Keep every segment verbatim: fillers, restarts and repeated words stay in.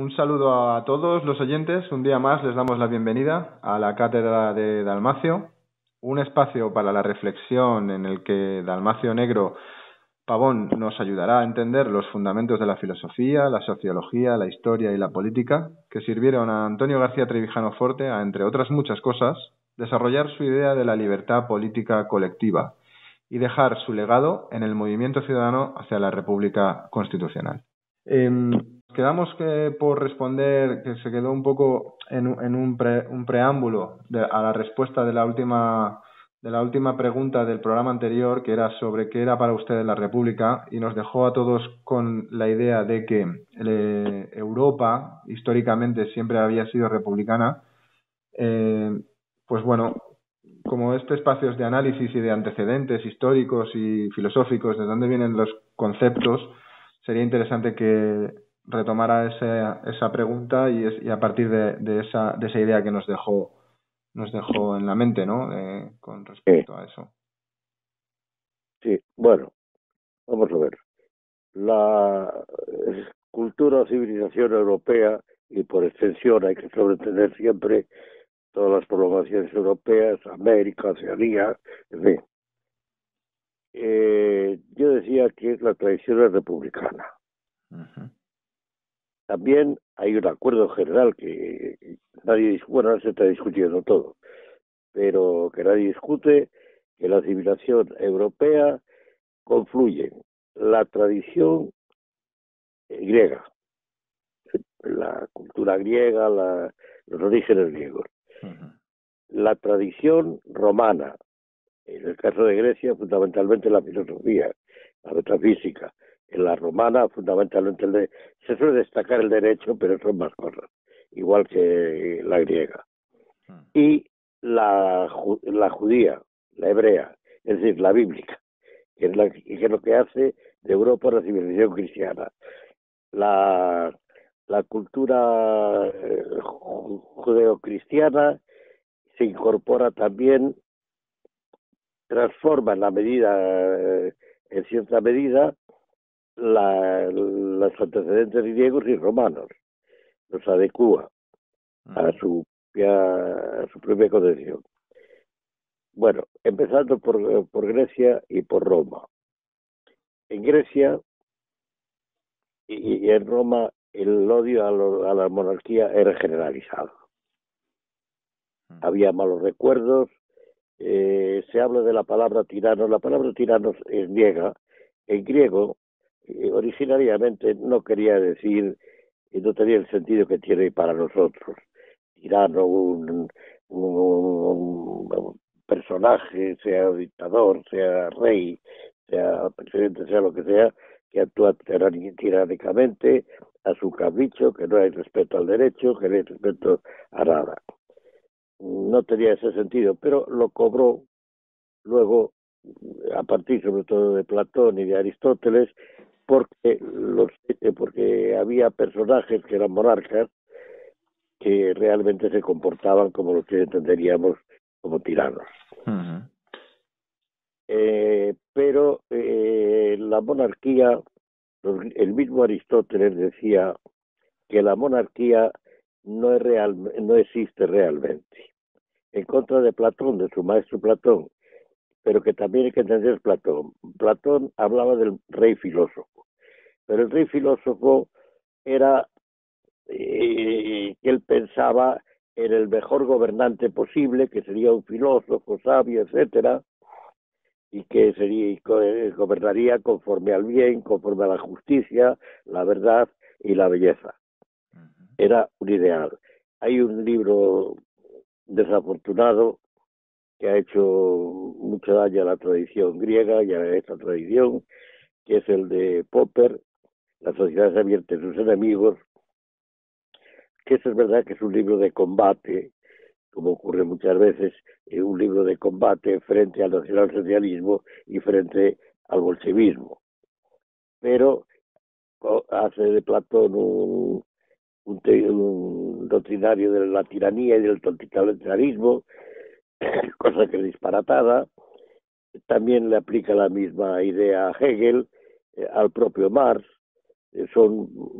un saludo a todos los oyentes. Un día más les damos la bienvenida a la Cátedra de Dalmacio, un espacio para la reflexión en el que Dalmacio Negro Pavón nos ayudará a entender los fundamentos de la filosofía, la sociología, la historia y la política que sirvieron a Antonio García Trevijano Forte a, entre otras muchas cosas, desarrollar su idea de la libertad política colectiva y dejar su legado en el movimiento ciudadano hacia la República Constitucional. Eh, quedamos que por responder, que se quedó un poco en, en un, pre, un preámbulo de, a la respuesta de la última de la última pregunta del programa anterior, que era sobre qué era para ustedes la República, y nos dejó a todos con la idea de que eh, Europa históricamente siempre había sido republicana. Eh, pues bueno, como este espacio es de análisis y de antecedentes históricos y filosóficos, de dónde vienen los conceptos, sería interesante que retomara esa, esa pregunta y, es, y a partir de, de, esa, de esa idea que nos dejó nos dejó en la mente, ¿no? Eh, con respecto sí. a eso. Sí, bueno, vamos a ver. La cultura o civilización europea, y por extensión hay que sobreentender siempre todas las poblaciones europeas, América, Oceanía, en fin. Eh, yo decía que es la tradición republicana. Uh-huh. También hay un acuerdo general que nadie, bueno, se está discutiendo todo, pero que nadie discute, que la civilización europea confluye la tradición griega, la cultura griega, la, los orígenes griegos, uh-huh. La tradición romana, en el caso de Grecia fundamentalmente la filosofía, la metafísica, en la romana fundamentalmente el de, se suele destacar el derecho, pero son más cosas, igual que la griega, uh-huh. Y la, la judía, la hebrea, es decir, la bíblica, que es, la, que es lo que hace de Europa la civilización cristiana. La, la cultura eh, judeocristiana se incorpora también, transforma en la medida, eh, en cierta medida, la, los antecedentes griegos y romanos, los adecúa a su, a su propia concepción. Bueno, empezando por, por Grecia y por Roma. En Grecia y, y en Roma el odio a, lo, a la monarquía era generalizado. Había malos recuerdos, eh, se habla de la palabra tirano. La palabra tirano es griega. En griego, eh, originariamente no quería decir, y no tenía el sentido que tiene para nosotros. Tirano, un, un, un personaje, sea dictador, sea rey, sea presidente, sea lo que sea, que actúa tiránicamente a su capricho, que no hay respeto al derecho, que no hay respeto a nada. No tenía ese sentido, pero lo cobró luego, a partir sobre todo de Platón y de Aristóteles, porque, los, porque había personajes que eran monarcas que realmente se comportaban como los que entenderíamos como tiranos. Uh-huh. Eh, pero eh, la monarquía, el mismo Aristóteles decía que la monarquía no es real, no existe realmente. En contra de Platón, de su maestro Platón, pero que también hay que entender Platón. Platón hablaba del rey filósofo, pero el rey filósofo era eh, que él pensaba en el mejor gobernante posible, que sería un filósofo sabio, etcétera, y que sería, gobernaría conforme al bien, conforme a la justicia, la verdad y la belleza. Era un ideal. Hay un libro desafortunado que ha hecho mucho daño a la tradición griega y a esta tradición, que es el de Popper, La sociedad se advierte a sus enemigos, que eso es verdad que es un libro de combate, como ocurre muchas veces, un libro de combate frente al nacionalsocialismo y frente al bolchevismo. Pero hace de Platón un, un, un doctrinario de la tiranía y del totalitarismo, cosa que es disparatada. También le aplica la misma idea a Hegel, eh, al propio Marx. Eh, son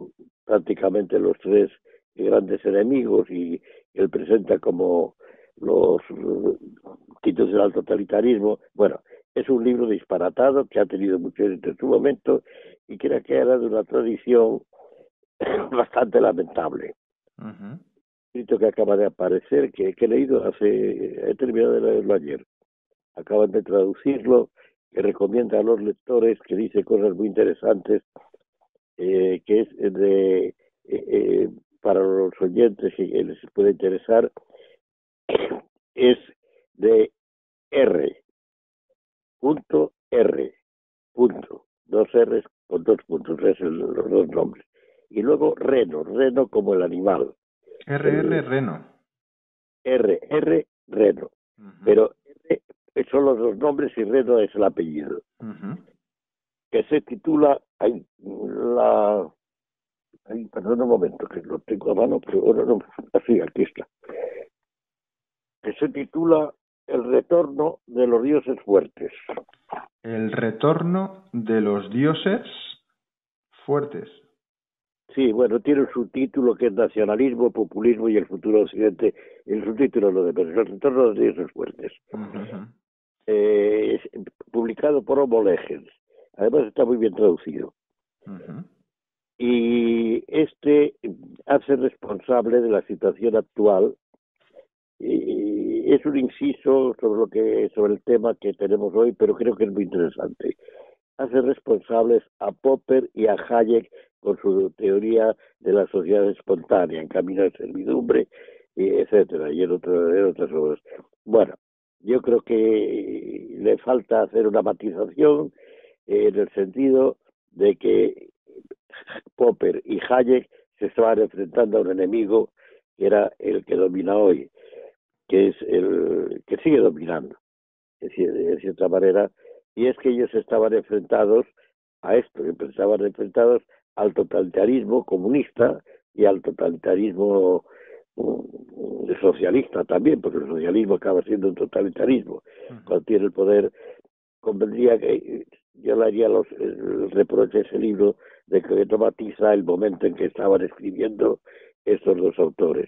prácticamente los tres grandes enemigos y él presenta como los títulos del totalitarismo. Bueno, es un libro disparatado que ha tenido mucho éxito en su momento y que era de una tradición bastante lamentable. Uh-huh. Escrito que acaba de aparecer, que, que he leído hace, he terminado de leerlo ayer. Acaban de traducirlo, que recomienda a los lectores, que dice cosas muy interesantes, eh, que es de, eh, eh, para los oyentes que les puede interesar, es de R. Punto R. Punto. Dos R's con dos puntos, es el, los dos nombres. Y luego Reno, Reno como el animal. R R el, Reno. R R Reno. Uh-huh. Pero R son los dos nombres y Reno es el apellido. Uh-huh. Que se titula ay, la ay, perdón un momento que lo tengo a mano, pero bueno, no, así aquí está. Que se titula El retorno de los dioses fuertes. El retorno de los dioses fuertes. Sí, bueno, tiene un subtítulo que es Nacionalismo, Populismo y el futuro de Occidente. El subtítulo lo de pero el retorno de los dioses fuertes. Uh-huh. Eh, es publicado por Homo Legens. Además está muy bien traducido. Uh-huh. Y este hace responsable de la situación actual. Y es un inciso sobre lo que sobre el tema que tenemos hoy, pero creo que es muy interesante. Hace responsables a Popper y a Hayek con su teoría de la sociedad espontánea, en camino de servidumbre, etcétera, y en, otro, en otras obras. Bueno, yo creo que le falta hacer una matización eh, en el sentido de que Popper y Hayek se estaban enfrentando a un enemigo que era el que domina hoy, que es el que sigue dominando, es decir, de cierta manera, y es que ellos estaban enfrentados a esto, estaban enfrentados al totalitarismo comunista y al totalitarismo um, socialista también, porque el socialismo acaba siendo un totalitarismo. Uh-huh. Cuando tiene el poder, convendría que yo le haría los el reproche a ese libro de que dramatiza el momento en que estaban escribiendo estos dos autores.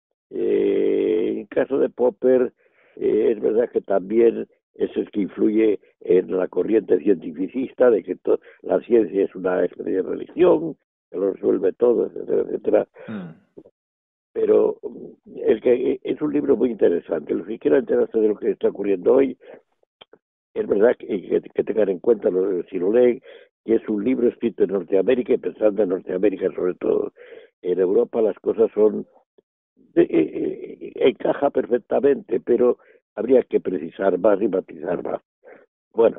Eh, en caso de Popper, eh, es verdad que también es el que influye en la corriente cientificista de que to- la ciencia es una especie de religión, que lo resuelve todo, etcétera, etcétera. Mm. Pero el que es un libro muy interesante. Los que quieran enterarse de lo que está ocurriendo hoy, es verdad que, que, que tengan en cuenta, lo, si lo leen, que es un libro escrito en Norteamérica y pensando en Norteamérica sobre todo. En Europa las cosas son Eh, eh, encaja perfectamente, pero habría que precisar más y matizar más. Bueno,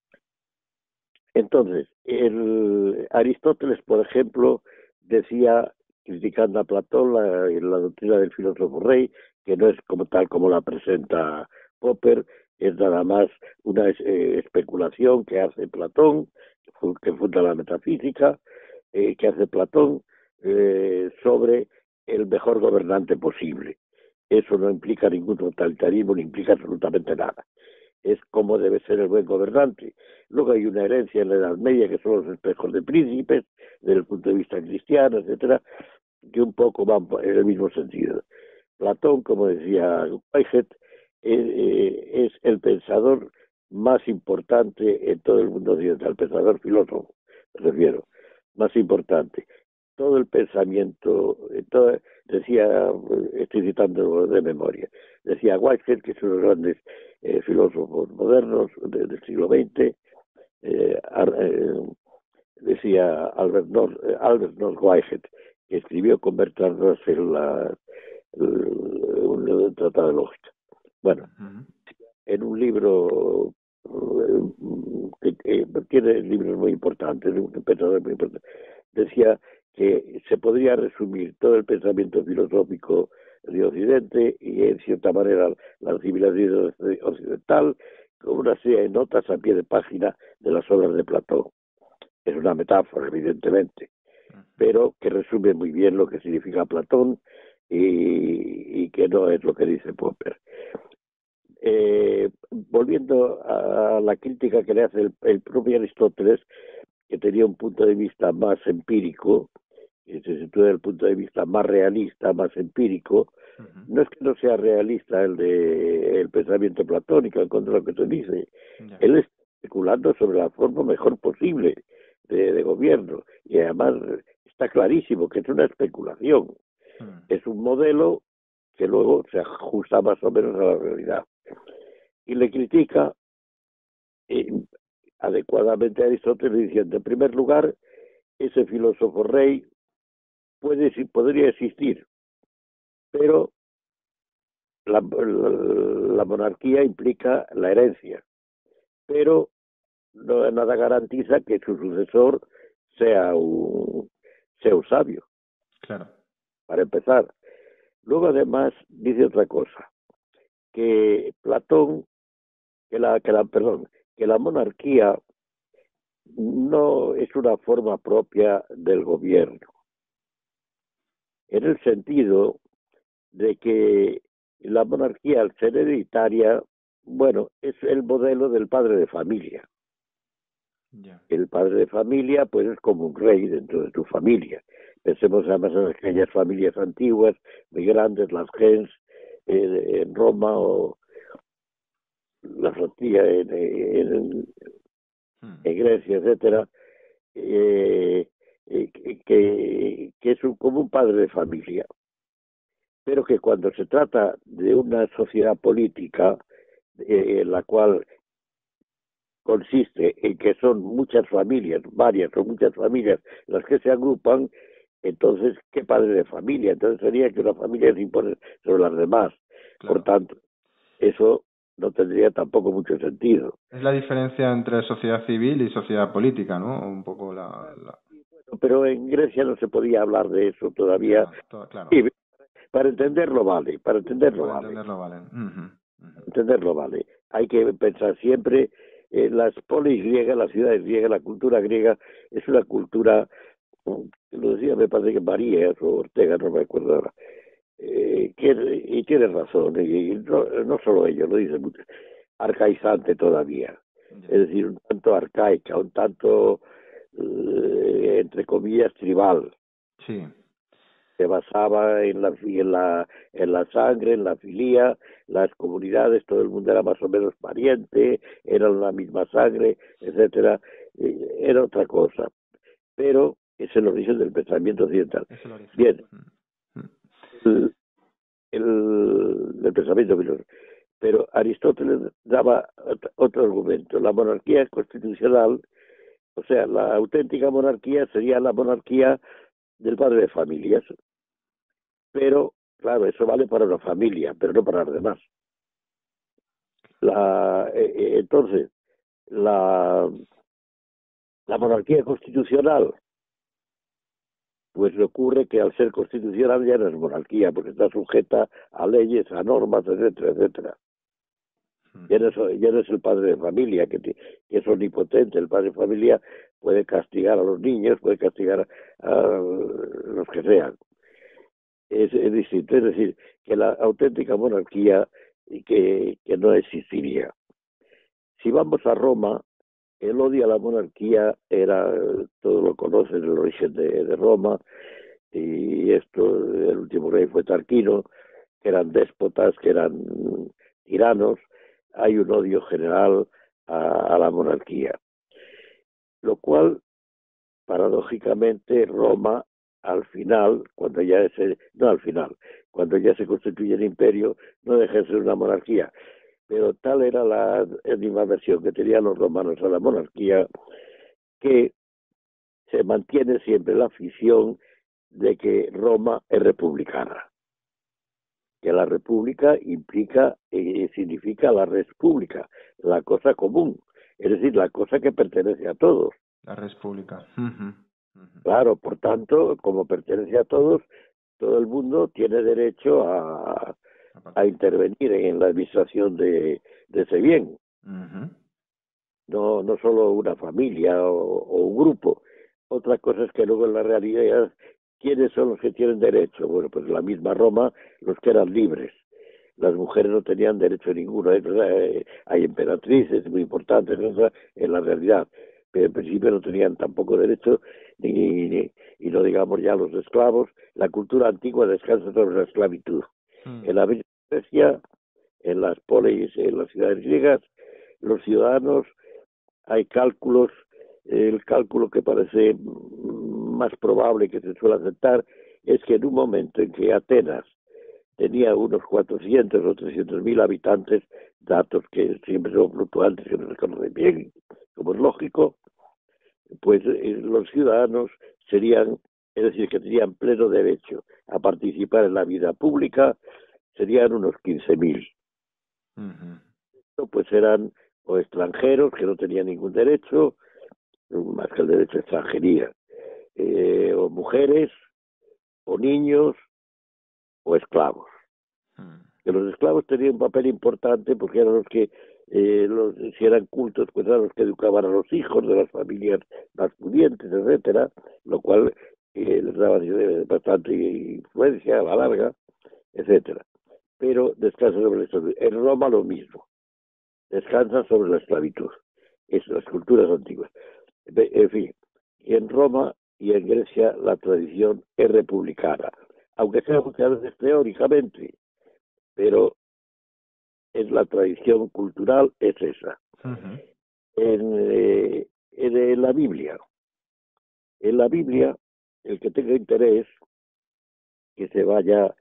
entonces, el Aristóteles, por ejemplo, decía, criticando a Platón, la, la doctrina del filósofo rey, que no es como tal como la presenta Popper, es nada más una eh, especulación que hace Platón, que funda la metafísica, eh, que hace Platón eh, sobre el mejor gobernante posible. Eso no implica ningún totalitarismo, ni implica absolutamente nada. Es cómo debe ser el buen gobernante. Luego hay una herencia en la Edad Media que son los espejos de príncipes, desde el punto de vista cristiano, etcétera, que un poco van en el mismo sentido. Platón, como decía Whitehead, eh, es el pensador más importante en todo el mundo occidental, el pensador filósofo, me refiero, más importante. Todo el pensamiento, todo, decía, estoy citando de memoria, decía Whitehead, que es uno de los grandes eh, filósofos modernos de, del siglo veinte, eh, eh, decía Albert North, eh, Albert North Whitehead, que escribió con Bertrand Russell la, el, un, un tratado de lógica. Bueno, uh-huh. En un libro que, que tiene libros muy importantes, un pensador muy importante, decía que se podría resumir todo el pensamiento filosófico de Occidente y en cierta manera la civilización occidental con una serie de notas a pie de página de las obras de Platón. Es una metáfora, evidentemente, pero que resume muy bien lo que significa Platón y, y que no es lo que dice Popper. Eh, volviendo a la crítica que le hace el, el propio Aristóteles, que tenía un punto de vista más empírico, y se sitúa desde el punto de vista más realista, más empírico. Uh-huh. No es que no sea realista el de el pensamiento platónico, en contra de lo que tú dices. Yeah. Él está especulando sobre la forma mejor posible de, de gobierno, y además está clarísimo que es una especulación. Uh-huh. Es un modelo que luego se ajusta más o menos a la realidad. Y le critica eh, adecuadamente a Aristóteles diciendo, en primer lugar, ese filósofo rey puede, podría existir, pero la, la, la monarquía implica la herencia, pero no, nada garantiza que su sucesor sea un, sea un sabio. Claro. Para empezar. Luego, además, dice otra cosa, que Platón, que la, que la, perdón, que la monarquía no es una forma propia del gobierno, en el sentido de que la monarquía, al ser hereditaria, bueno, es el modelo del padre de familia. Yeah. El padre de familia, pues, es como un rey dentro de tu familia. Pensemos además en aquellas familias antiguas, muy grandes, las gens, eh, en Roma, o la flotilla en, en, en Grecia, etcétera, eh, eh, que, que es un, como un padre de familia. Pero que cuando se trata de una sociedad política, eh, en la cual consiste en que son muchas familias, varias o muchas familias las que se agrupan, entonces, ¿qué padre de familia? Entonces sería que una familia se impone sobre las demás. Claro. Por tanto, eso no tendría tampoco mucho sentido. Es la diferencia entre sociedad civil y sociedad política, ¿no? Un poco la... la... Pero en Grecia no se podía hablar de eso todavía. Claro, todo, claro. Y para entenderlo vale, para entenderlo para vale. entenderlo vale. Uh-huh, uh-huh. Entenderlo vale. Hay que pensar siempre, eh, las polis griegas, las ciudades griegas, la cultura griega es una cultura, lo decía, me parece que María o Ortega, no me acuerdo ahora, eh, que, y tiene razón, y no, no solo ellos, lo dicen mucho, arcaizante todavía, yeah. Es decir, un tanto arcaica, un tanto, eh, entre comillas, tribal. Sí. Se basaba en la, en la en la sangre, en la filía, las comunidades, todo el mundo era más o menos pariente, eran la misma sangre, etcétera, eh, era otra cosa. Pero es el origen del pensamiento occidental. Bien, el, el, el pensamiento filosófico. Pero Aristóteles daba otro argumento. La monarquía constitucional, o sea, la auténtica monarquía sería la monarquía del padre de familias. Pero, claro, eso vale para una familia, pero no para los demás. La, eh, entonces, la, la monarquía constitucional, pues le ocurre que al ser constitucional ya no es monarquía, porque está sujeta a leyes, a normas, etcétera, etcétera. Ya no es, ya no es el padre de familia, que, que es omnipotente. El padre de familia puede castigar a los niños, puede castigar a, a los que sean. Es, es distinto, es decir, que la auténtica monarquía que, que no existiría. Si vamos a Roma, el odio a la monarquía era, todos lo conocen, el origen de, de Roma, y esto, el último rey fue Tarquino, que eran déspotas, que eran tiranos. Hay un odio general a, a la monarquía, lo cual, paradójicamente, Roma, al final, cuando ya se, no al final, cuando ya se constituye el imperio, no deja de ser una monarquía. Pero tal era la misma versión que tenían los romanos a la monarquía, que se mantiene siempre la afición de que Roma es republicana. Que la república implica, eh, significa la res pública, la cosa común, es decir, la cosa que pertenece a todos. La res pública. Uh-huh. Claro, por tanto, como pertenece a todos, todo el mundo tiene derecho a, a intervenir en la administración de, de ese bien. Uh-huh. No, no solo una familia o, o un grupo. Otra cosa es que luego en la realidad, ¿quiénes son los que tienen derecho? Bueno, pues la misma Roma, los que eran libres. Las mujeres no tenían derecho ninguno. Hay emperatrices muy importantes en la realidad, pero en principio no tenían tampoco derecho ni, ni, y no digamos ya los esclavos, la cultura antigua descansa sobre la esclavitud. Mm. En la Grecia, en las polis, en las ciudades griegas, los ciudadanos, hay cálculos, el cálculo que parece más probable que se suele aceptar es que en un momento en que Atenas tenía unos cuatrocientos o trescientos mil habitantes, datos que siempre son fluctuantes, que no se conocen bien, como es lógico, pues eh, los ciudadanos serían, es decir, que tenían pleno derecho a participar en la vida pública, serían unos quince mil. Uh-huh. Pues eran o extranjeros que no tenían ningún derecho, más que el derecho a extranjería, eh, o mujeres, o niños, o esclavos. Uh-huh. Que los esclavos tenían un papel importante porque eran los que, eh, los, si eran cultos, pues eran los que educaban a los hijos de las familias más pudientes, etcétera, lo cual eh, les daba bastante influencia a la larga, etcétera. Pero descansa sobre la esclavitud. En Roma lo mismo, descansa sobre la esclavitud. Es las culturas antiguas. En fin, y en Roma y en Grecia la tradición es republicana, aunque sea muchas veces teóricamente, pero es la tradición cultural, es esa. Uh-huh. En, eh, en la Biblia, en la Biblia, el que tenga interés, que se vaya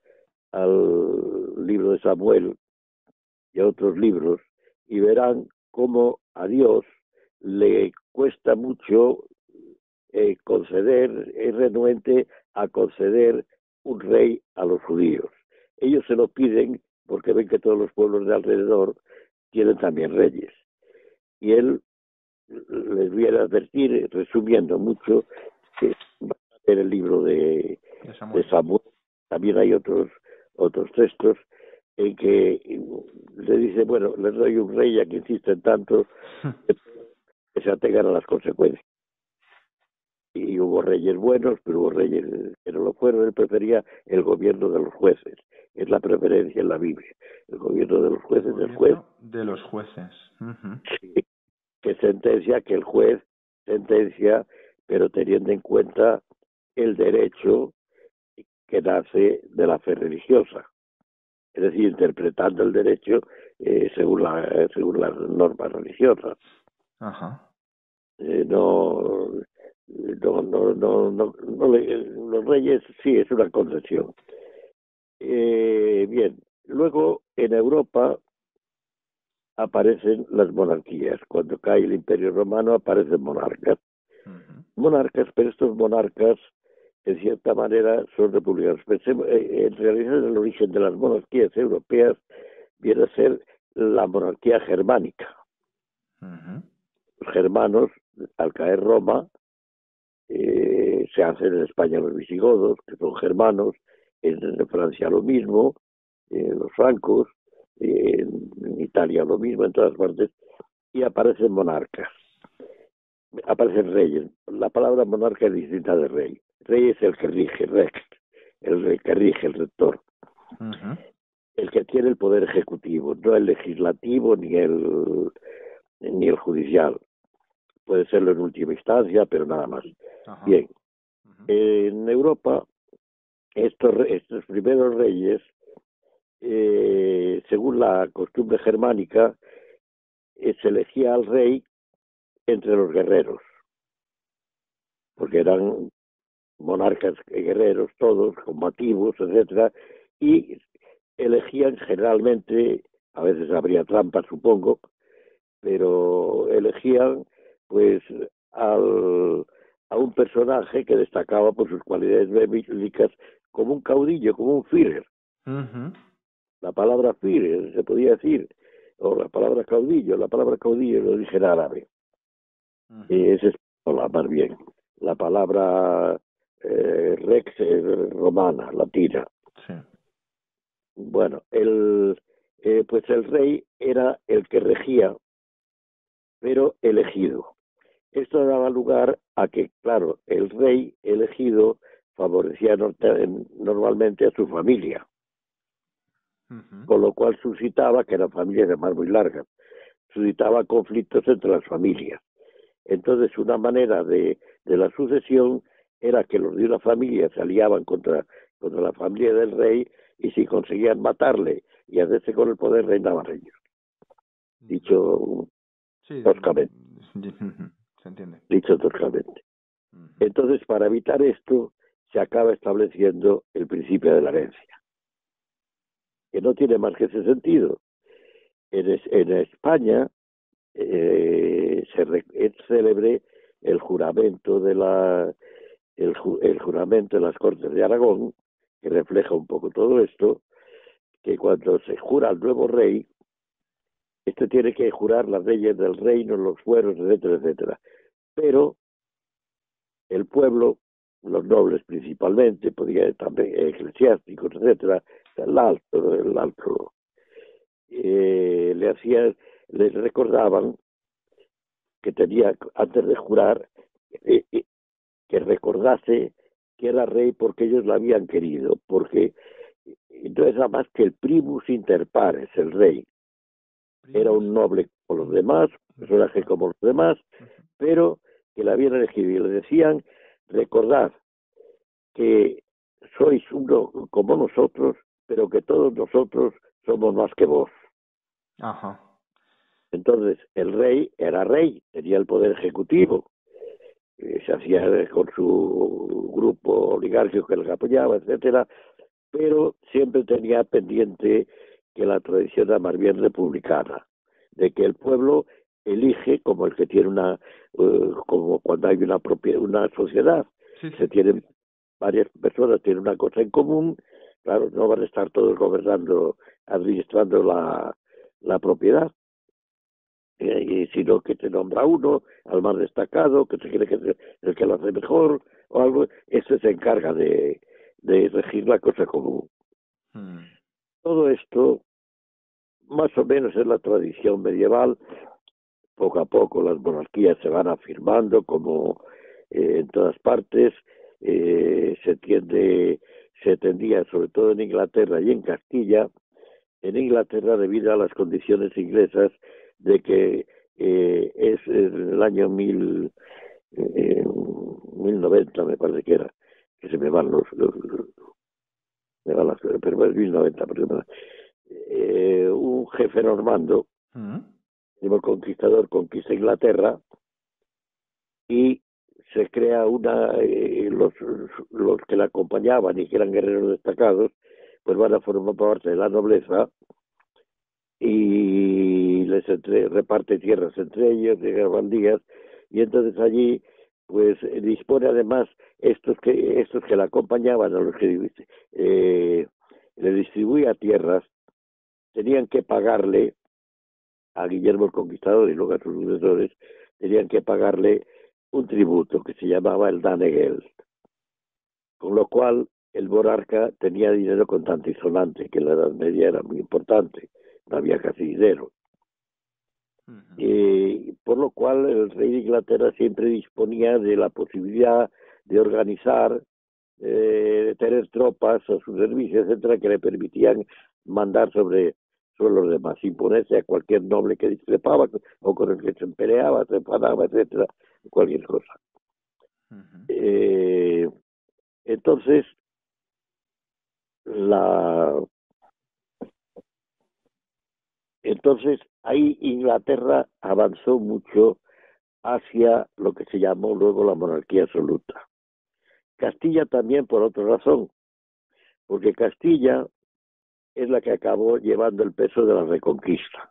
al libro de Samuel y a otros libros, y verán cómo a Dios le cuesta mucho eh, conceder, es renuente a conceder un rey a los judíos. Ellos se lo piden porque ven que todos los pueblos de alrededor tienen también reyes. Y él les viene a advertir, resumiendo mucho, que va a hacer el libro de, de, Samuel. de Samuel. También hay otros otros textos en que le dice, bueno, les doy un rey a que insisten tanto que se atengan a las consecuencias. Y hubo reyes buenos, pero hubo reyes que no lo fueron. Él prefería el gobierno de los jueces. Es la preferencia en la Biblia. El gobierno de los jueces, el, el juez. De los jueces. Uh-huh. Sí, que sentencia, que el juez sentencia, pero teniendo en cuenta el derecho que nace de la fe religiosa. Es decir, interpretando el derecho eh, según, la, según las normas religiosas. Ajá. Eh, no, no, no, no, no, no le, los reyes sí es una concesión. Eh, bien, luego en Europa aparecen las monarquías. Cuando cae el Imperio Romano aparecen monarcas. Uh-huh. Monarcas, pero estos monarcas en cierta manera son republicanos. Pensemos, eh, en realidad el origen de las monarquías europeas viene a ser la monarquía germánica. Uh-huh. Los germanos, al caer Roma, eh, se hacen en España los visigodos, que son germanos, en Francia lo mismo, eh, los francos, eh, en Italia lo mismo, en todas partes, y aparecen monarcas, aparecen reyes. La palabra monarca es distinta de rey. Rey es el que rige, rex, el rey que rige, el rector. Uh-huh. El que tiene el poder ejecutivo, no el legislativo ni el ni el judicial. Puede serlo en última instancia, pero nada más. Uh-huh. Bien. Uh-huh. En Europa, estos, estos primeros reyes, eh, según la costumbre germánica, eh, se elegía al rey entre los guerreros, porque eran monarcas guerreros, todos combativos, etcétera, y elegían generalmente, a veces habría trampas, supongo, pero elegían pues al, a un personaje que destacaba por sus cualidades bélicas como un caudillo, como un Führer. Uh-huh. La palabra Führer se podía decir, o la palabra caudillo, la palabra caudillo lo dije en árabe. Uh-huh. eh, es española, más bien. La palabra eh, rex es romana, latina. Sí. Bueno, el eh, pues el rey era el que regía, pero elegido. Esto daba lugar a que, claro, el rey elegido favorecía normalmente a su familia, uh-huh. Con lo cual suscitaba, que eran familias además muy largas, suscitaba conflictos entre las familias. Entonces, una manera de, de la sucesión era que los de una familia se aliaban contra, contra la familia del rey, y si conseguían matarle y hacerse con el poder, reinaban ellos. Dicho sí, toscamente. se entiende. Dicho toscamente. Uh-huh. Entonces, para evitar esto, se acaba estableciendo el principio de la herencia, que no tiene más que ese sentido. En, es, en España eh, se re, es célebre el juramento de la el, el juramento de las Cortes de Aragón, que refleja un poco todo esto, que cuando se jura al nuevo rey, este tiene que jurar las leyes del reino, los fueros, etcétera, etcétera. Pero el pueblo, los nobles principalmente, podría también eclesiásticos, etcétera, el alto, el alto, eh, le hacían, les recordaban que tenía, antes de jurar, eh, eh, que recordase que era rey porque ellos lo habían querido, porque no era más que el primus inter pares, el rey. Era un noble como los demás, personaje como los demás, pero que la habían elegido, y le decían: recordad que sois uno como nosotros, pero que todos nosotros somos más que vos. Ajá. Entonces, el rey era rey, tenía el poder ejecutivo, eh, se hacía con su grupo oligárquico que les apoyaba, etcétera, pero siempre tenía pendiente que la tradición era más bien republicana, de que el pueblo elige como el que tiene una, uh, como cuando hay una propiedad, una sociedad, sí, sí. Se tienen varias personas, tienen una cosa en común, claro, no van a estar todos gobernando, administrando la, la propiedad, eh, sino que te nombra uno, al más destacado, que se cree que es el que lo hace mejor, o algo, ese se encarga de, de regir la cosa común. Hmm. Todo esto, más o menos, es la tradición medieval. Poco a poco las monarquías se van afirmando, como eh, en todas partes. Eh, se tiende, se tendía, sobre todo en Inglaterra y en Castilla, en Inglaterra, debido a las condiciones inglesas, de que eh, es en el año mil, eh, mil noventa, me parece que era, que se me van los, los, los me van las, pero es mil noventa, pero, eh, un jefe normando, uh-huh. el conquistador, conquista Inglaterra, y se crea una, eh, los, los que la acompañaban y que eran guerreros destacados, pues van a formar parte de la nobleza, y les entre, reparte tierras entre ellos, de garbandías, y entonces allí pues dispone además estos que estos que la acompañaban, a los que eh, le distribuía tierras, tenían que pagarle a Guillermo el Conquistador y luego a sus sucesores, tenían que pagarle un tributo que se llamaba el Danegeld, con lo cual el monarca tenía dinero contante y sonante, que en la Edad Media era muy importante, no había casi dinero. Uh-huh. Eh, por lo cual el rey de Inglaterra siempre disponía de la posibilidad de organizar, eh, de tener tropas a su servicio, etcétera, que le permitían mandar sobre, sobre los demás, imponerse a cualquier noble que discrepaba o con el que se peleaba, se enfadaba, etcétera, cualquier cosa. Uh-huh. Eh, entonces, la Entonces, ahí Inglaterra avanzó mucho hacia lo que se llamó luego la monarquía absoluta. Castilla también por otra razón, porque Castilla es la que acabó llevando el peso de la Reconquista.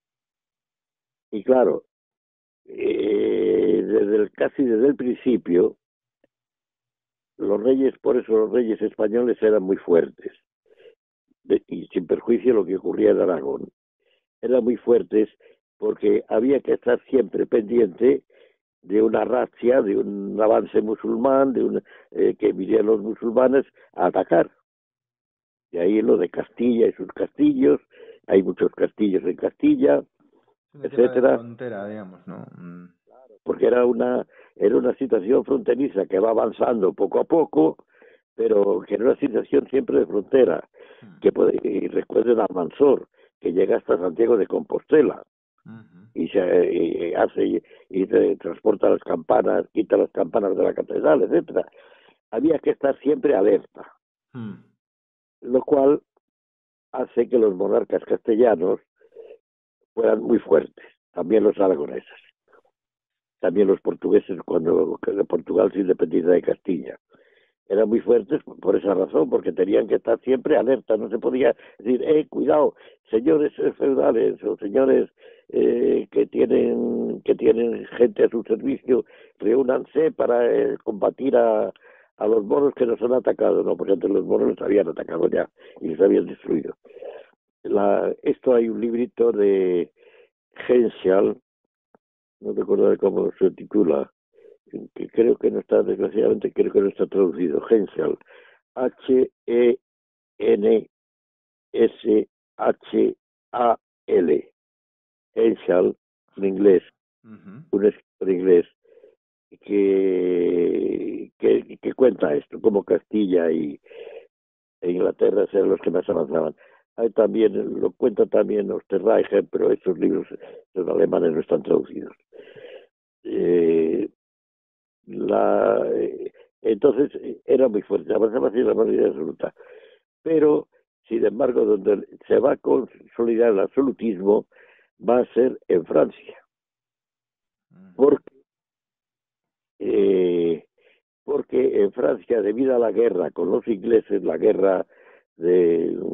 Y claro, eh, desde el, casi desde el principio, los reyes, por eso los reyes españoles eran muy fuertes, de, y sin perjuicio lo que ocurría en Aragón. Eran muy fuertes porque había que estar siempre pendiente de una razzia, de un avance musulmán, de un, eh, que vinieran los musulmanes a atacar. De ahí lo de Castilla y sus castillos, hay muchos castillos en Castilla, etcétera. Frontera, digamos, ¿no? Mm. Porque era una, era una situación fronteriza que va avanzando poco a poco, pero que era una situación siempre de frontera, mm. que puede, y recuerden a Almanzor, que llega hasta Santiago de Compostela. Uh-huh. Y se y hace y, y se transporta las campanas, quita las campanas de la catedral, etcétera. había que estar siempre alerta, Mm. lo cual hace que los monarcas castellanos fueran muy fuertes, también los aragoneses, también los portugueses cuando Portugal se independiza de Castilla. Eran muy fuertes por esa razón, porque tenían que estar siempre alerta, no se podía decir, eh, cuidado, señores feudales o señores eh, que tienen que tienen gente a su servicio, reúnanse para eh, combatir a, a los moros que nos han atacado, no, porque antes los moros los habían atacado ya y los habían destruido. La, esto hay un librito de Henschel, no recuerdo cómo se titula, que creo que no está, desgraciadamente, creo que no está traducido, Henschel, H E N S H A L, Henschel, en inglés, Uh-huh. un escritor inglés, que, que, que cuenta esto, como Castilla y e Inglaterra eran los que más avanzaban. Hay también, lo cuenta también Osterreicher, pero estos libros, los alemanes, no están traducidos. Eh, la, eh, entonces era muy fuerte, avanzaba hacia la mayoría absoluta. Pero, sin embargo, donde se va a consolidar el absolutismo va a ser en Francia. Porque, eh, porque en Francia, debido a la guerra con los ingleses, la guerra de, eh,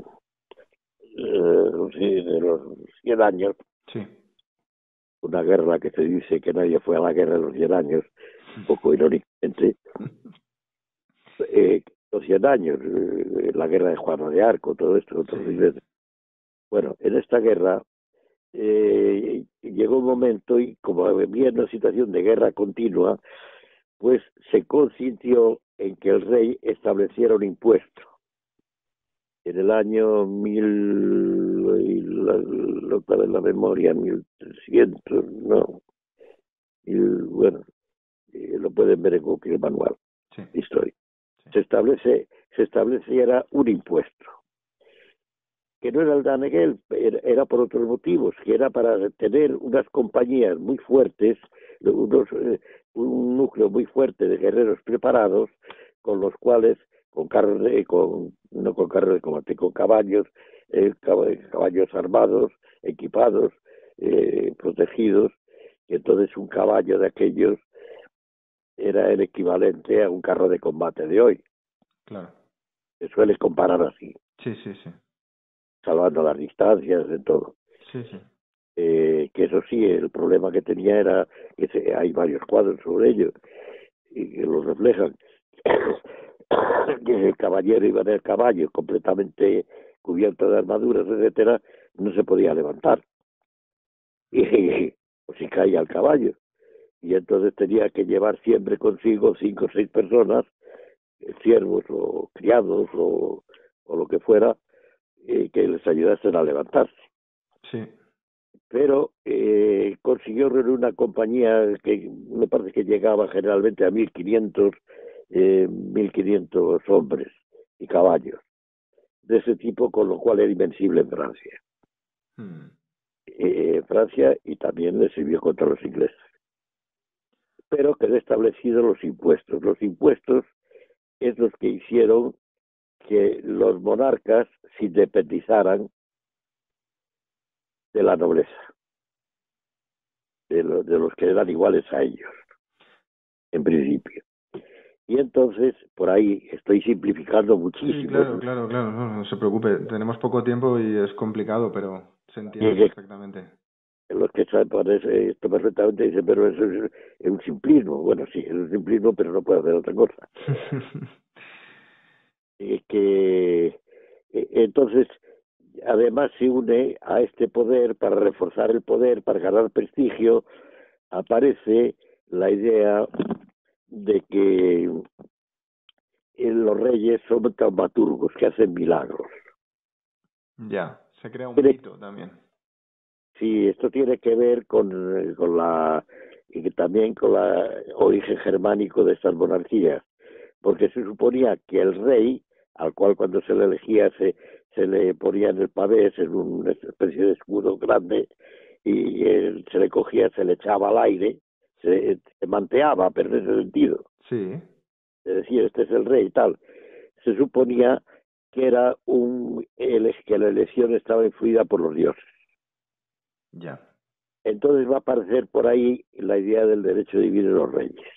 de los cien años, Sí. una guerra que se dice que nadie fue a la guerra de los cien años, un poco irónicamente, eh, los cien años, eh, la guerra de Juana de Arco, todo esto, otros Sí. ingleses. Bueno, en esta guerra eh, llegó un momento y como había una situación de guerra continua, pues se consintió en que el rey estableciera un impuesto. En el año mil, y la, lo cual en la memoria, mil trescientos, no, mil, bueno, eh, lo pueden ver en cualquier manual Sí. de historia. Sí. Se establece, se estableciera un impuesto, que no era el Daneguel, era, era por otros motivos, que era para tener unas compañías muy fuertes, unos, eh, un núcleo muy fuerte de guerreros preparados, con los cuales, con carros de, con, no con carros de combate, con caballos, eh, caballos armados, equipados, eh, protegidos, y entonces un caballo de aquellos era el equivalente a un carro de combate de hoy. Claro. Se suele comparar así, Sí, sí, sí. salvando las distancias de todo. Sí, sí. Eh, que eso sí, el problema que tenía era que se, hay varios cuadros sobre ello y que lo reflejan. Que el caballero iba en el caballo completamente cubierto de armaduras, etcétera, no se podía levantar. Y o si caía el caballo. Y entonces tenía que llevar siempre consigo cinco o seis personas, siervos o criados o, o lo que fuera, eh, que les ayudasen a levantarse. Sí. Pero eh, consiguió reunir una compañía que me parece que llegaba generalmente a mil quinientos, eh, mil quinientos hombres y caballos de ese tipo, con lo cual era invencible en Francia. Hmm. Eh, Francia y también le sirvió contra los ingleses. Pero quedó establecido los impuestos. Los impuestos es los que hicieron que los monarcas se independizaran de la nobleza, de, lo, de los que eran iguales a ellos, en principio. Y entonces, por ahí estoy simplificando muchísimo. Sí, claro, claro, claro, no, no se preocupe. Tenemos poco tiempo y es complicado, pero se entiende perfectamente. Los que saben parece esto perfectamente dicen, pero eso es, es un simplismo. Bueno, sí, es un simplismo, pero no puede hacer otra cosa. Es que eh, entonces, además se une a este poder para reforzar el poder, para ganar prestigio, aparece la idea de que eh, los reyes son taumaturgos que hacen milagros. Ya, se crea un mito también. Sí, esto tiene que ver con, con la y que también con la origen germánico de estas monarquías, porque se suponía que el rey, al cual cuando se le elegía se, se le ponía en el pavés, en una especie de escudo grande, y él se le cogía, se le echaba al aire, se, se manteaba, pero en ese sentido. Sí. es decir, este es el rey y tal, se suponía que era un el, que la elección estaba influida por los dioses. Ya. Entonces va a aparecer por ahí la idea del derecho divino de los reyes,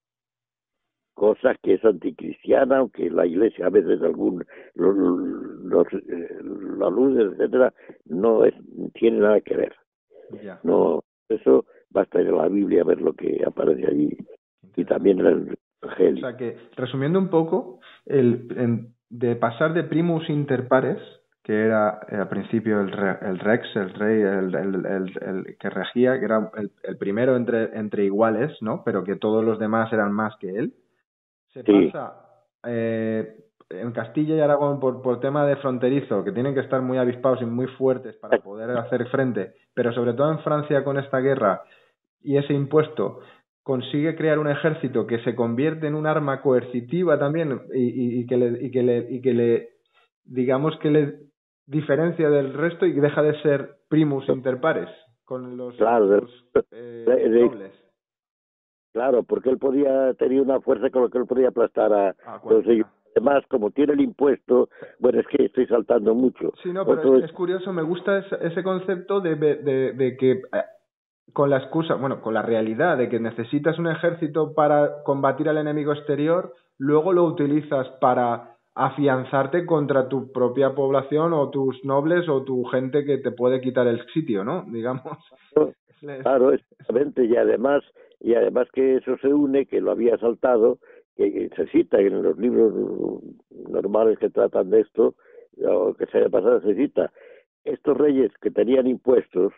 cosa que es anticristiana, aunque la Iglesia a veces algún los, los, los luces, etcétera, no es, tiene nada que ver. Ya. No, eso basta ir a la Biblia a ver lo que aparece allí y también en el Evangelio. O sea que, resumiendo un poco, el, en, de pasar de primus inter pares, que era eh, al principio el, re, el rex, el rey, el, el, el, el que regía, que era el, el primero entre, entre iguales, ¿no? Pero que todos los demás eran más que él, se Sí. pasa eh, en Castilla y Aragón por, por tema de fronterizo, que tienen que estar muy avispados y muy fuertes para poder hacer frente, pero sobre todo en Francia con esta guerra y ese impuesto consigue crear un ejército que se convierte en un arma coercitiva también y, y, y que le y que le y que le digamos que le diferencia del resto y deja de ser primus inter pares con los, claro, los eh, de, de, nobles. Claro, porque él podía tenía una fuerza con la que él podía aplastar a Ah, los ellos. cualquiera. Además, como tiene el impuesto, bueno, es que estoy saltando mucho. Sí, no, pero Otro es, es curioso, me gusta ese, ese concepto de, de, de que eh, con la excusa, bueno, con la realidad de que necesitas un ejército para combatir al enemigo exterior, luego lo utilizas para afianzarte contra tu propia población o tus nobles o tu gente que te puede quitar el sitio, ¿no? Digamos. Claro, exactamente, y además, y además que eso se une, que lo había saltado, que se cita en los libros normales que tratan de esto, o que se haya pasado, se cita, estos reyes que tenían impuestos,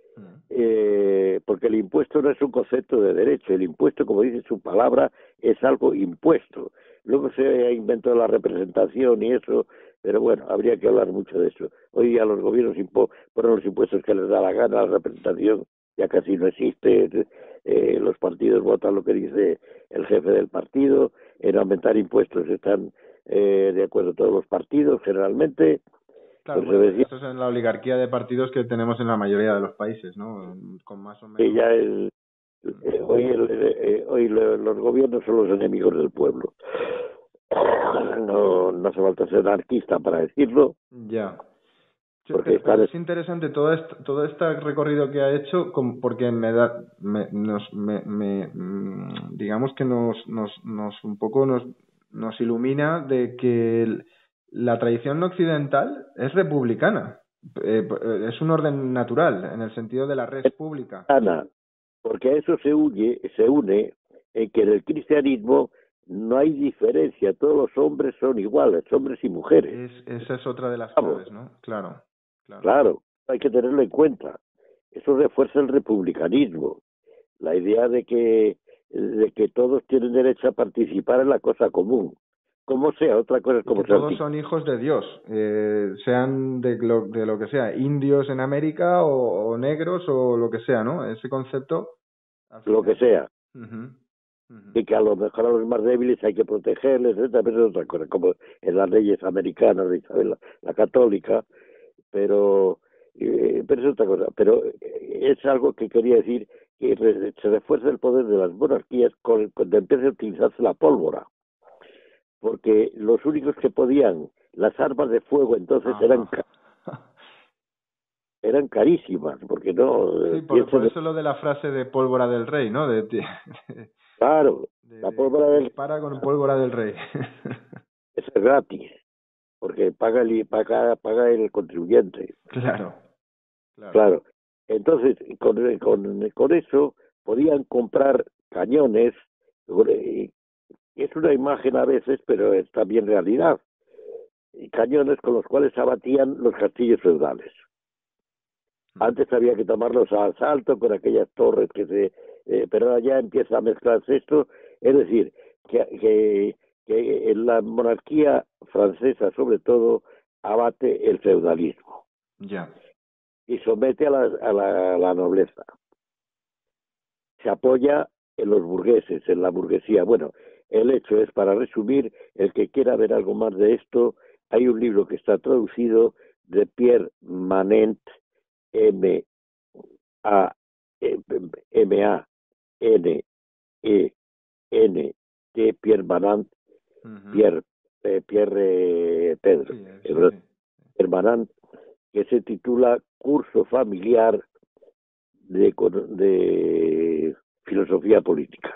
eh, porque el impuesto no es un concepto de derecho, el impuesto, como dice su palabra, es algo impuesto. Luego se inventó la representación y eso, pero bueno, habría que hablar mucho de eso. Hoy día los gobiernos impo ponen los impuestos que les da la gana, la representación ya casi no existe, eh, los partidos votan lo que dice el jefe del partido, en aumentar impuestos están eh, de acuerdo todos los partidos generalmente. Claro, pues bueno, decía, esto es en la oligarquía de partidos que tenemos en la mayoría de los países, ¿no? Con más o menos. que ya es, eh, hoy, el, eh, hoy le, los gobiernos son los enemigos del pueblo. No, no hace falta ser anarquista para decirlo. Ya. Porque Pero, pero están, es interesante todo este, todo este recorrido que ha hecho porque me da, me, nos, me, me, digamos que nos, nos, nos un poco nos, nos ilumina de que el, la tradición occidental es republicana, eh, es un orden natural en el sentido de la res pública. Porque a eso se une, se une en que en el cristianismo no hay diferencia, todos los hombres son iguales, hombres y mujeres. Es, esa es otra de las claves, ¿no? Claro, claro. Claro, hay que tenerlo en cuenta. Eso refuerza el republicanismo, la idea de que, de que todos tienen derecho a participar en la cosa común. Como sea, otra cosa es como que todos son hijos de Dios, eh, sean de lo, de lo que sea, indios en América o, o negros o lo que sea, ¿no? Ese concepto. Lo que sea. Uh-huh. Uh-huh. Y que a lo mejor a los más débiles hay que protegerles, etcétera, pero es otra cosa, como en las leyes americanas de Isabel la, la católica, pero, eh, pero es otra cosa. Pero es algo que quería decir, que re, se refuerza el poder de las monarquías con, cuando empieza a utilizarse la pólvora. Porque los únicos que podían, las armas de fuego entonces Ajá. eran eran carísimas, porque no... Sí, por, por eso de... lo de la frase de pólvora del rey, ¿no? De, de, de claro, de, la pólvora del... Para con pólvora del rey. Es gratis, porque paga el, paga, paga el contribuyente. Claro, claro. Claro. Entonces, con, con, con eso podían comprar cañones, es una imagen a veces, pero es también realidad, cañones con los cuales abatían los castillos feudales. Antes había que tomarlos a asalto con aquellas torres que se... Eh, pero ahora ya empieza a mezclarse esto. Es decir, que, que, que en la monarquía francesa, sobre todo, abate el feudalismo. Ya. Y somete a la, a, la, a la nobleza. Se apoya en los burgueses, en la burguesía. Bueno, el hecho es, para resumir, el que quiera ver algo más de esto, hay un libro que está traducido de Pierre Manent, M A M A N E N T, Pierre Manent, uh-huh. Pierre, eh, Pierre eh, Pedro, sí, sí, sí. Hermanán, que se titula Curso Familiar de, de Filosofía Política.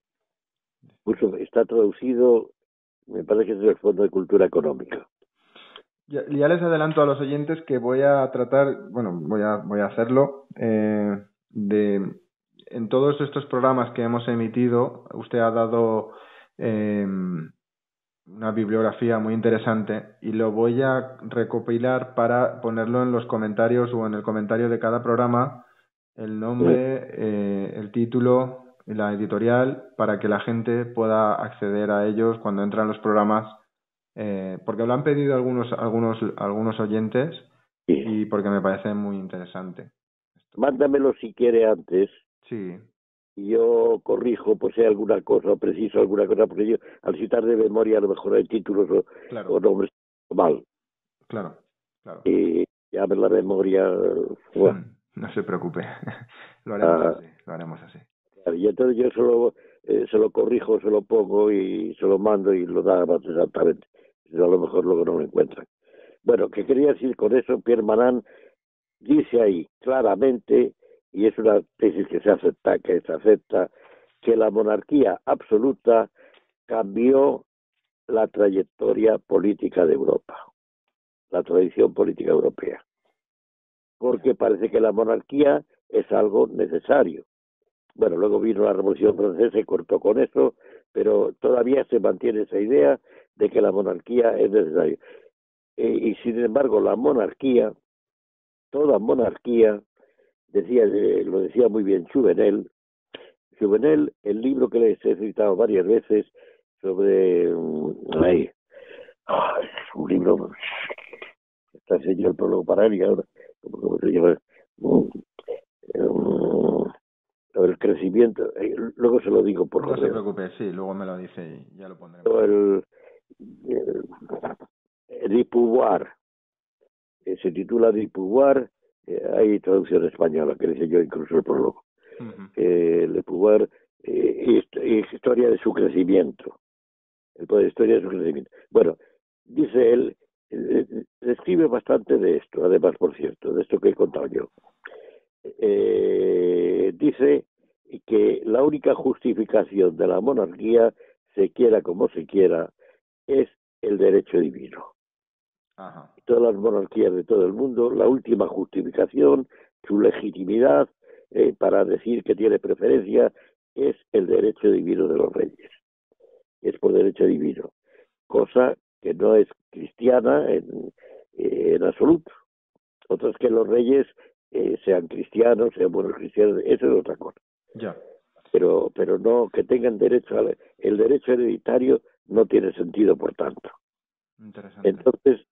Curso, está traducido, me parece que es del Fondo de Cultura Económica. Ya, ya les adelanto a los oyentes que voy a tratar, bueno, voy a, voy a hacerlo, eh, de en todos estos programas que hemos emitido, usted ha dado eh, una bibliografía muy interesante y lo voy a recopilar para ponerlo en los comentarios o en el comentario de cada programa, el nombre, eh, el título, la editorial, para que la gente pueda acceder a ellos cuando entran los programas, eh, porque lo han pedido algunos algunos algunos oyentes sí. Y porque me parece muy interesante. Mándamelo si quiere antes. Sí. Yo corrijo, pues si hay alguna cosa, o preciso alguna cosa, porque yo al citar de memoria a lo mejor hay títulos o, claro. o nombres mal. Claro, claro. Y ya ver la memoria. Bueno. No se preocupe, lo haremos ah, así, lo haremos así. Y entonces yo solo eh, se lo corrijo, se lo pongo y se lo mando y lo da más exactamente. A lo mejor luego no lo encuentran. Bueno, ¿qué quería decir con eso? Pierre Manán dice ahí claramente, y es una tesis que se acepta, que se acepta, que la monarquía absoluta cambió la trayectoria política de Europa, la tradición política europea, porque parece que la monarquía es algo necesario. Bueno, luego vino la Revolución Francesa y cortó con eso, pero todavía se mantiene esa idea de que la monarquía es necesaria. E, y sin embargo, la monarquía, toda monarquía, decía, lo decía muy bien Jouvenel. Jouvenel, el libro que les he citado varias veces sobre, ay, es un libro, está enseñando el prólogo para él y ahora, ¿cómo, cómo se llama? Um, um, el crecimiento, eh, luego se lo digo por no correo. No se preocupe, sí, luego me lo dice y ya lo pondremos. El, el, el Pouvoir, eh, se titula de Pouvoir, eh, hay traducción española que dice yo incluso el prólogo. Uh-huh. eh, Le Pouvoir, eh, es historia de su crecimiento, el poder, historia de su crecimiento. Bueno, dice él, eh, describe bastante de esto, además, por cierto, de esto que he contado yo. Eh, dice que la única justificación de la monarquía, se quiera como se quiera, es el derecho divino. Ajá. Todas las monarquías de todo el mundo, la última justificación, su legitimidad eh, para decir que tiene preferencia, es el derecho divino de los reyes. Es por derecho divino, cosa que no es cristiana en, en absoluto. Otras que los reyes eh, sean cristianos, sean buenos cristianos, eso es otra cosa. Ya. Pero, pero no que tengan derecho a el derecho hereditario no tiene sentido, por tanto. Interesante. Entonces,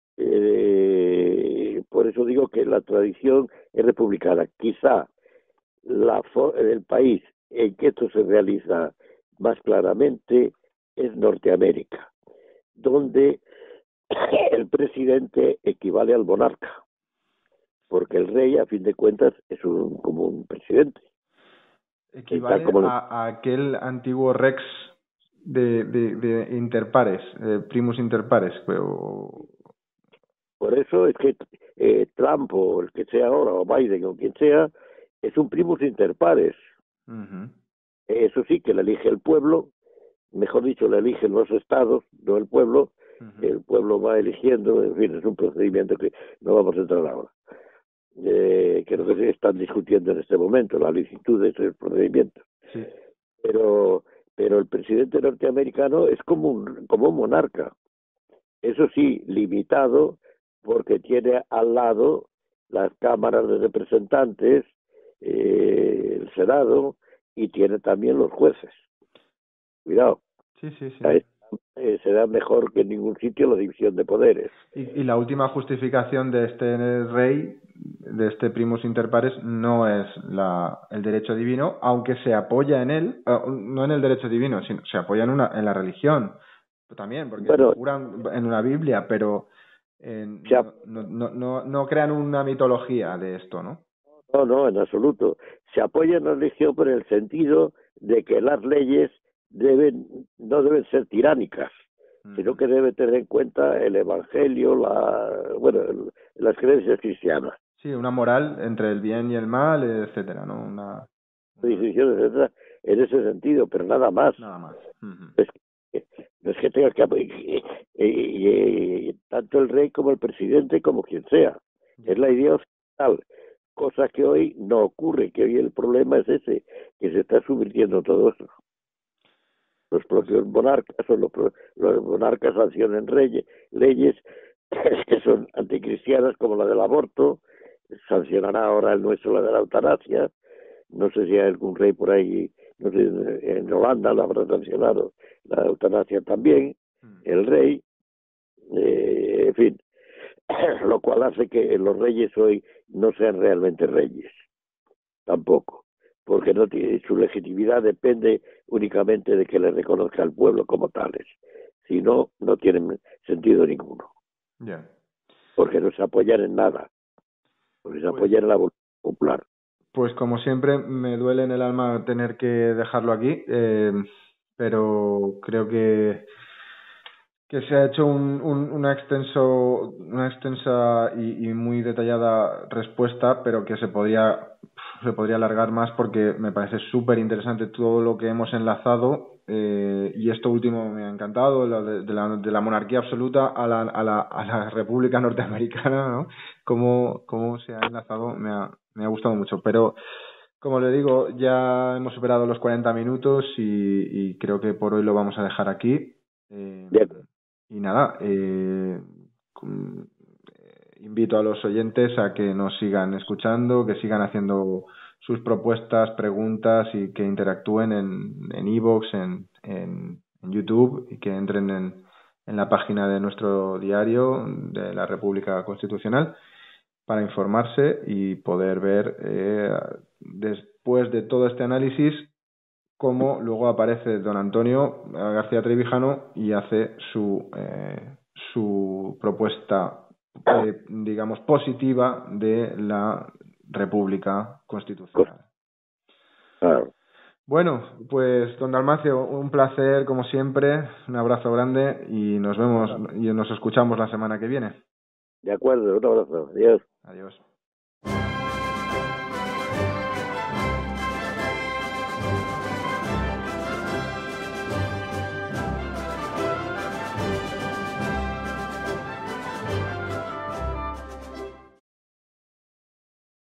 eh, por eso digo que la tradición es republicana. Quizá la el país en que esto se realiza más claramente es Norteamérica, donde el presidente equivale al monarca, porque el rey, a fin de cuentas, es un, como un presidente. Equivale como a, a aquel antiguo rex de, de, de interpares, eh, primus interpares. Pero... Por eso es que eh, Trump o el que sea ahora, o Biden o quien sea, es un primus interpares. Uh-huh. Eso sí, que le elige el pueblo, mejor dicho, le eligen los estados, no el pueblo. Uh-huh. El pueblo va eligiendo, en fin, es un procedimiento que no vamos a entrar ahora. Eh, que no se están discutiendo en este momento, la licitud de ese procedimiento. Sí. Pero, pero el presidente norteamericano es como un, como un monarca. Eso sí, limitado, porque tiene al lado las cámaras de representantes, eh, el Senado, y tiene también los jueces. Cuidado. Sí, sí, sí. Eh, eh, será mejor que en ningún sitio la división de poderes. Y, y la última justificación de este rey, de este primus inter pares, no es la, el derecho divino, aunque se apoya en él, uh, no en el derecho divino, sino se apoya en, una, en la religión también, porque bueno, se juran en una Biblia, pero eh, no, no, no, no crean una mitología de esto, ¿no? No, no, en absoluto. Se apoya en la religión por el sentido de que las leyes deben no deben ser tiránicas, sino que debe tener en cuenta el Evangelio, la bueno, el, las creencias cristianas. Sí, una moral entre el bien y el mal, etcétera, ¿no? Una, una... Decisiones, etcétera, en ese sentido, pero nada más. Nada más. Uh-huh. Es que, no es que tengas que... Eh, eh, eh, tanto el rey como el presidente, como quien sea. Es la idea occidental, cosa que hoy no ocurre, que hoy el problema es ese, que se está subvirtiendo todo eso. Los propios monarcas o los, los monarcas sancionan reyes, leyes que son anticristianas, como la del aborto, sancionará ahora el nuestro la de la eutanasia. No sé si hay algún rey por ahí, no sé, en Holanda la habrá sancionado la eutanasia también, el rey, eh, en fin, lo cual hace que los reyes hoy no sean realmente reyes, tampoco, porque no tiene, su legitimidad depende únicamente de que le reconozca al pueblo como tales, si no, no tienen sentido ninguno, yeah. porque no se apoyan en nada, porque se apoyan en la voluntad popular. Pues como siempre me duele en el alma tener que dejarlo aquí, eh, pero creo que que se ha hecho un, un, una extenso una extensa y, y muy detallada respuesta, pero que se podría se podría alargar más porque me parece súper interesante todo lo que hemos enlazado, eh, y esto último me ha encantado, lo de, de, la, de la monarquía absoluta a la, a la, a la República Norteamericana, ¿no? Cómo, cómo se ha enlazado, me ha, me ha gustado mucho, pero como le digo, ya hemos superado los cuarenta minutos y, y creo que por hoy lo vamos a dejar aquí. Eh, y nada, eh, invito a los oyentes a que nos sigan escuchando, que sigan haciendo sus propuestas, preguntas y que interactúen en en iVoox, en, en, en YouTube, y que entren en, en la página de nuestro diario de la República Constitucional para informarse y poder ver, eh, después de todo este análisis, cómo luego aparece don Antonio García Trevijano y hace su eh, su propuesta, eh, digamos, positiva de la República Constitucional. Claro. Bueno, pues don Dalmacio, un placer como siempre, un abrazo grande y nos vemos y nos escuchamos la semana que viene. De acuerdo, un abrazo. Adiós. Adiós.